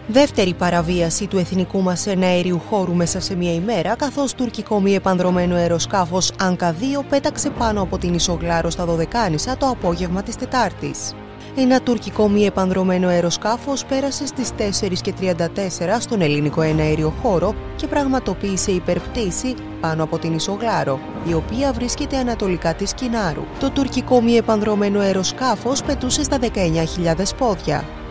Δεύτερη παραβίαση του εθνικού μας εναέριου χώρου μέσα σε μία ημέρα, καθώς τουρκικό μη επανδρωμένο αεροσκάφος Anka 2 πέταξε πάνω από την Ισογλάρο στα Δωδεκάνησα το απόγευμα της Τετάρτης. Ένα τουρκικό μη επανδρωμένο αεροσκάφος πέρασε στις 4:34 στον ελληνικό εναέριο χώρο και πραγματοποίησε υπερπτήση πάνω από την Ισογλάρο, η οποία βρίσκεται ανατολικά της Κινάρου. Το τουρκικό μη επανδρωμένο αεροσκάφος πετούσε στα 19.000 πόδια.